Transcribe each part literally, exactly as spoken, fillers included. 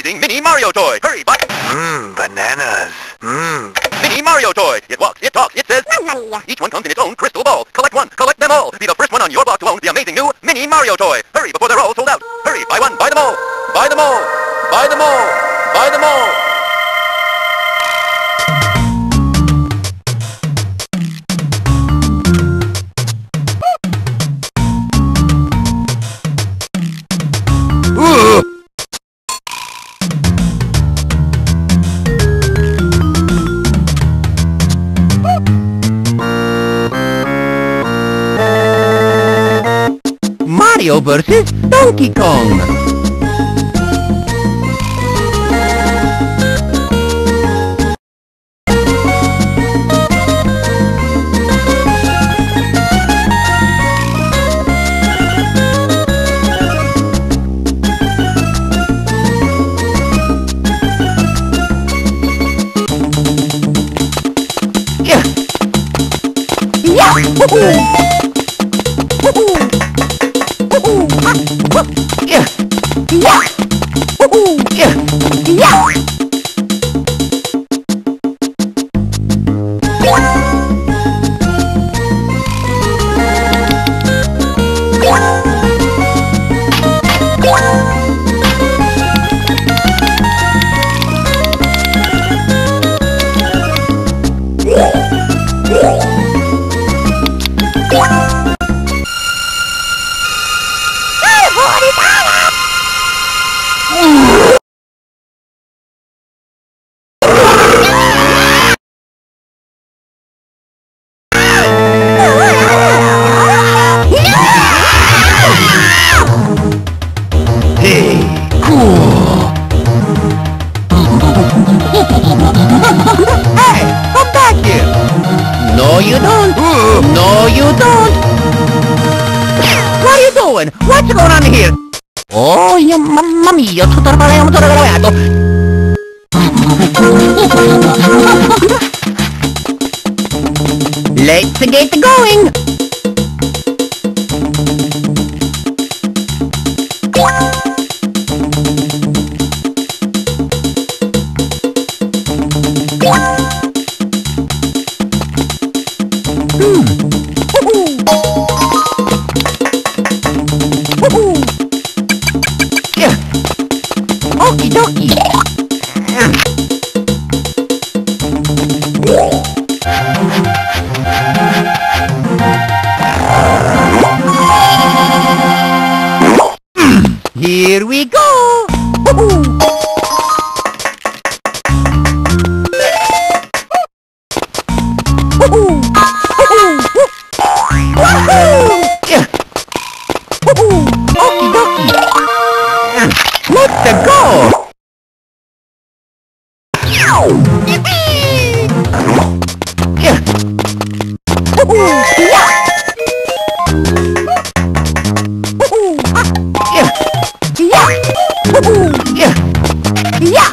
amazing Mini Mario toy. Hurry, buy... Mmm, bananas. Mmm. Mini Mario toy. It walks, it talks, it says... Each one comes in its own crystal ball. Collect one, collect them all. Be the first one on your block to own the amazing new Mini Mario toy. Hurry before they're all sold out. Hurry, buy one, buy them all. Buy them all. Buy them all. Buy them all. Mario versus Donkey Kong. Yeah. Yeah. Woohoo. Woohoo. Yeah. Yeah. Woohoo. Yeah. Yeah. No, you don't. No, you don't. What are you doing? What's going on here? Oh, yeah, mamma mia, tutto il motore rovato. Let's get going. Okie dokie. Here we go. Okie dokie. Let's go. Yeah. Yeah. Yeah.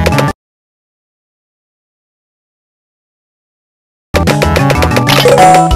Oh!